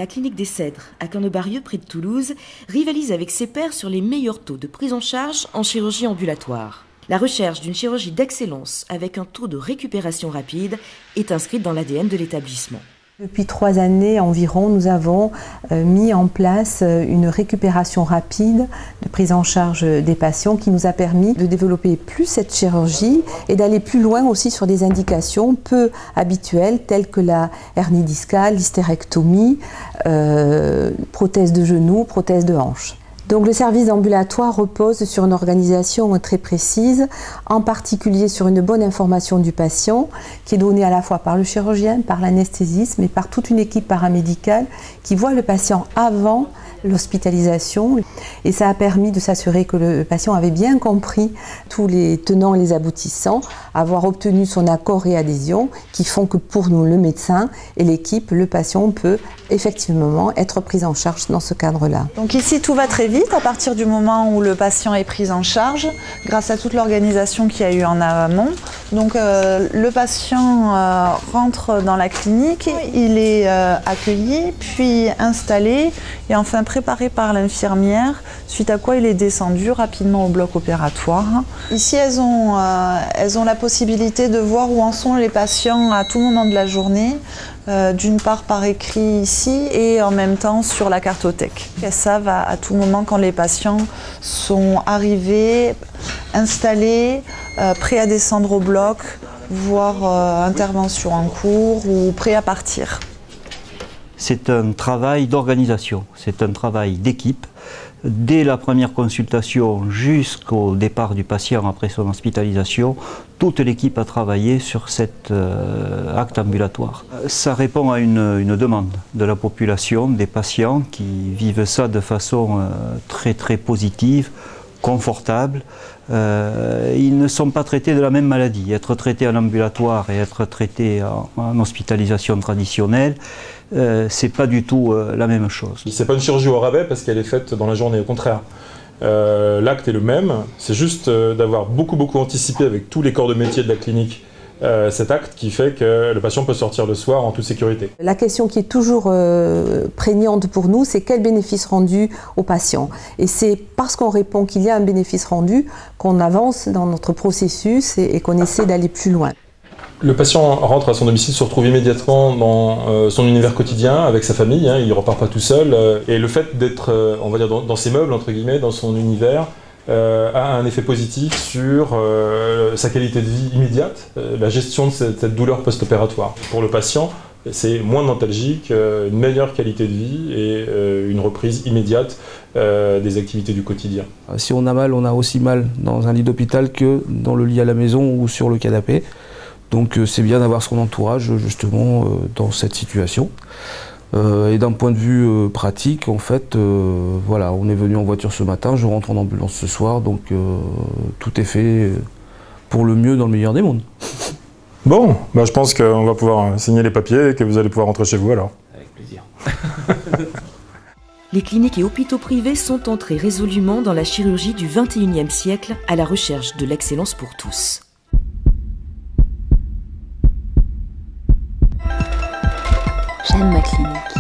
la clinique des Cèdres, à Cornebarieux, près de Toulouse, rivalise avec ses pairs sur les meilleurs taux de prise en charge en chirurgie ambulatoire. La recherche d'une chirurgie d'excellence avec un taux de récupération rapide est inscrite dans l'ADN de l'établissement. Depuis 3 années environ, nous avons mis en place une récupération rapide de prise en charge des patients qui nous a permis de développer plus cette chirurgie et d'aller plus loin aussi sur des indications peu habituelles telles que la hernie discale, l'hystérectomie, prothèse de genou, prothèse de hanche. Donc le service ambulatoire repose sur une organisation très précise, en particulier sur une bonne information du patient qui est donnée à la fois par le chirurgien, par l'anesthésiste, mais par toute une équipe paramédicale qui voit le patient avant l'hospitalisation. Et ça a permis de s'assurer que le patient avait bien compris tous les tenants et les aboutissants, avoir obtenu son accord et adhésion qui font que pour nous, le médecin et l'équipe, le patient peut effectivement être pris en charge dans ce cadre-là. Donc ici, tout va très vite à partir du moment où le patient est pris en charge, grâce à toute l'organisation qu'il y a eu en amont. Donc le patient rentre dans la clinique, il est accueilli, puis installé et enfin préparé par l'infirmière, suite à quoi il est descendu rapidement au bloc opératoire. Ici, elles ont la possibilité de voir où en sont les patients à tout moment de la journée, d'une part par écrit ici et en même temps sur la cartothèque. Elles savent à tout moment quand les patients sont arrivés, installés, prêts à descendre au bloc, voire intervention en cours ou prêts à partir. C'est un travail d'organisation, c'est un travail d'équipe. Dès la première consultation jusqu'au départ du patient après son hospitalisation, toute l'équipe a travaillé sur cet acte ambulatoire. Ça répond à une demande de la population, des patients qui vivent ça de façon très positive, confortable. Ils ne sont pas traités de la même maladie. Être traité en ambulatoire et être traité en hospitalisation traditionnelle, c'est pas du tout la même chose. C'est pas une chirurgie au rabais parce qu'elle est faite dans la journée, au contraire. L'acte est le même, c'est juste d'avoir beaucoup anticipé avec tous les corps de métier de la clinique cet acte qui fait que le patient peut sortir le soir en toute sécurité. La question qui est toujours prégnante pour nous, c'est quel bénéfice rendu au patient. Et c'est parce qu'on répond qu'il y a un bénéfice rendu qu'on avance dans notre processus et qu'on essaie d'aller plus loin. Le patient rentre à son domicile, se retrouve immédiatement dans son univers quotidien avec sa famille, il ne repart pas tout seul. Et le fait d'être, on va dire, dans ses meubles, entre guillemets, dans son univers, a un effet positif sur sa qualité de vie immédiate, la gestion de cette douleur post-opératoire. Pour le patient, c'est moins nostalgique, une meilleure qualité de vie et une reprise immédiate des activités du quotidien. Si on a mal, on a aussi mal dans un lit d'hôpital que dans le lit à la maison ou sur le canapé. Donc c'est bien d'avoir son entourage justement dans cette situation. Et d'un point de vue pratique, en fait, voilà, on est venu en voiture ce matin, je rentre en ambulance ce soir, donc tout est fait pour le mieux dans le meilleur des mondes. Bon, je pense qu'on va pouvoir signer les papiers et que vous allez pouvoir rentrer chez vous alors. Avec plaisir. Les cliniques et hôpitaux privés sont entrés résolument dans la chirurgie du XXIe siècle à la recherche de l'excellence pour tous. J'aime ma clinique.